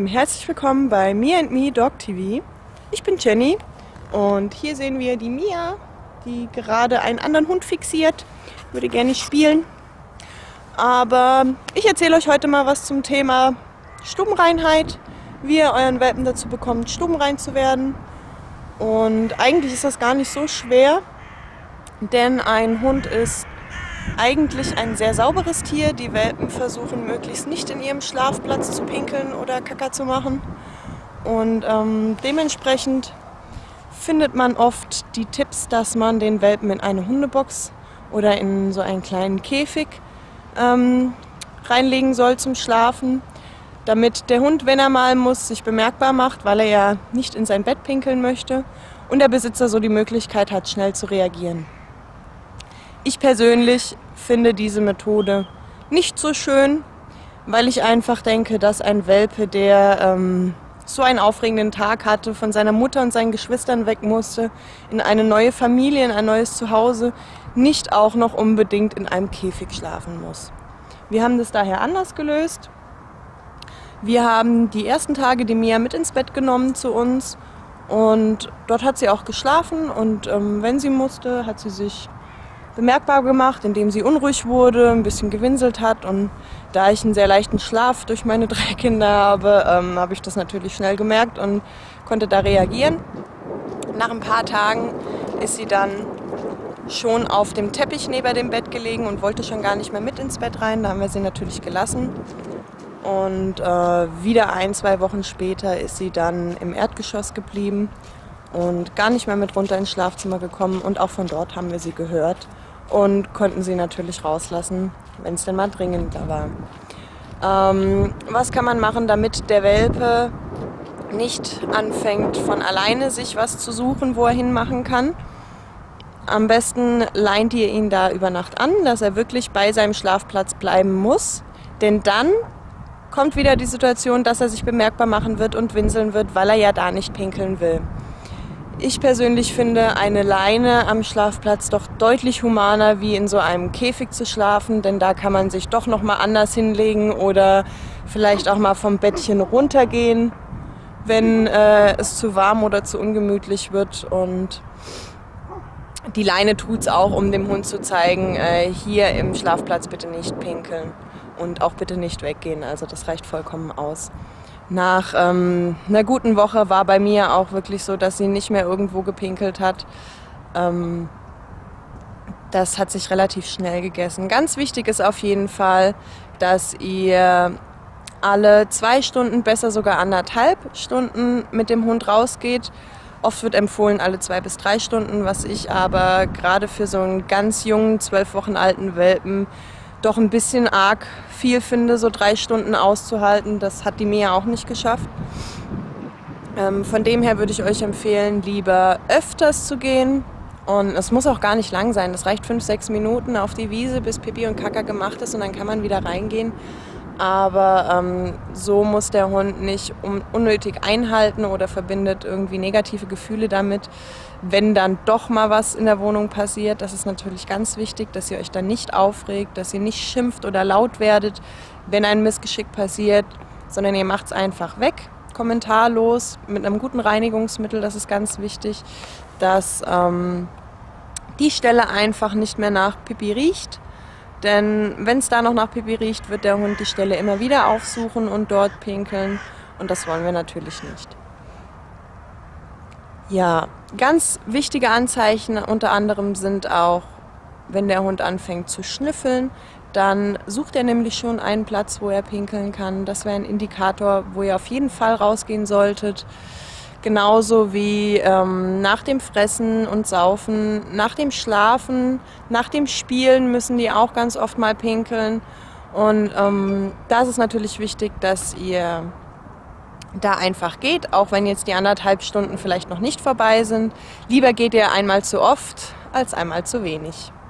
Lieben, herzlich willkommen bei Me and Me Dog TV. Ich bin Jenny und hier sehen wir die Mia, die gerade einen anderen Hund fixiert. Würde gerne spielen. Aber ich erzähle euch heute mal was zum Thema Stubenreinheit, wie ihr euren Welpen dazu bekommt, stubenrein zu werden. Und eigentlich ist das gar nicht so schwer, denn ein Hund ist eigentlich ein sehr sauberes Tier. Die Welpen versuchen möglichst nicht in ihrem Schlafplatz zu pinkeln oder Kacke zu machen. Und dementsprechend findet man oft die Tipps, dass man den Welpen in eine Hundebox oder in so einen kleinen Käfig reinlegen soll zum Schlafen, damit der Hund, wenn er mal muss, sich bemerkbar macht, weil er ja nicht in sein Bett pinkeln möchte und der Besitzer so die Möglichkeit hat, schnell zu reagieren. Ich persönlich finde diese Methode nicht so schön, weil ich einfach denke, dass ein Welpe, der so einen aufregenden Tag hatte, von seiner Mutter und seinen Geschwistern weg musste, in eine neue Familie, in ein neues Zuhause, nicht auch noch unbedingt in einem Käfig schlafen muss. Wir haben das daher anders gelöst. Wir haben die ersten Tage die Mia mit ins Bett genommen zu uns und dort hat sie auch geschlafen und wenn sie musste, hat sie sich bemerkbar gemacht, indem sie unruhig wurde, ein bisschen gewinselt hat. Und da ich einen sehr leichten Schlaf durch meine 3 Kinder habe, habe ich das natürlich schnell gemerkt und konnte da reagieren. Nach ein paar Tagen ist sie dann schon auf dem Teppich neben dem Bett gelegen und wollte schon gar nicht mehr mit ins Bett rein. Da haben wir sie natürlich gelassen. Und wieder 1-2 Wochen später ist sie dann im Erdgeschoss geblieben und gar nicht mehr mit runter ins Schlafzimmer gekommen. Und auch von dort haben wir sie gehört und konnten sie natürlich rauslassen, wenn es denn mal dringender war. Was kann man machen, damit der Welpe nicht anfängt, von alleine sich was zu suchen, wo er hinmachen kann? Am besten leint ihr ihn da über Nacht an, dass er wirklich bei seinem Schlafplatz bleiben muss. Denn dann kommt wieder die Situation, dass er sich bemerkbar machen wird und winseln wird, weil er ja da nicht pinkeln will. Ich persönlich finde eine Leine am Schlafplatz doch deutlich humaner, wie in so einem Käfig zu schlafen, denn da kann man sich doch noch mal anders hinlegen oder vielleicht auch mal vom Bettchen runtergehen, wenn es zu warm oder zu ungemütlich wird. Und die Leine tut's auch, um dem Hund zu zeigen, hier im Schlafplatz bitte nicht pinkeln und auch bitte nicht weggehen. Also das reicht vollkommen aus. Nach einer guten Woche war bei mir auch wirklich so, dass sie nicht mehr irgendwo gepinkelt hat. Das hat sich relativ schnell gegessen. Ganz wichtig ist auf jeden Fall, dass ihr alle 2 Stunden, besser sogar 1,5 Stunden mit dem Hund rausgeht. Oft wird empfohlen alle 2 bis 3 Stunden, was ich aber gerade für so einen ganz jungen, 12 Wochen alten Welpen doch ein bisschen arg viel finde, so 3 Stunden auszuhalten. Das hat die Mia auch nicht geschafft. Von dem her würde ich euch empfehlen, lieber öfters zu gehen. Und es muss auch gar nicht lang sein. Das reicht 5-6 Minuten auf die Wiese, bis Pipi und Kaka gemacht ist und dann kann man wieder reingehen. Aber so muss der Hund nicht unnötig einhalten oder verbindet irgendwie negative Gefühle damit. Wenn dann doch mal was in der Wohnung passiert, das ist natürlich ganz wichtig, dass ihr euch dann nicht aufregt, dass ihr nicht schimpft oder laut werdet, wenn ein Missgeschick passiert, sondern ihr macht es einfach weg, kommentarlos, mit einem guten Reinigungsmittel, das ist ganz wichtig, dass die Stelle einfach nicht mehr nach Pipi riecht. Denn wenn es da noch nach Pipi riecht, wird der Hund die Stelle immer wieder aufsuchen und dort pinkeln. Und das wollen wir natürlich nicht. Ja, ganz wichtige Anzeichen unter anderem sind auch, wenn der Hund anfängt zu schnüffeln, dann sucht er nämlich schon einen Platz, wo er pinkeln kann. Das wäre ein Indikator, wo ihr auf jeden Fall rausgehen solltet. Genauso wie nach dem Fressen und Saufen, nach dem Schlafen, nach dem Spielen müssen die auch ganz oft mal pinkeln. Und da ist es natürlich wichtig, dass ihr da einfach geht, auch wenn jetzt die 1,5 Stunden vielleicht noch nicht vorbei sind. Lieber geht ihr einmal zu oft als einmal zu wenig.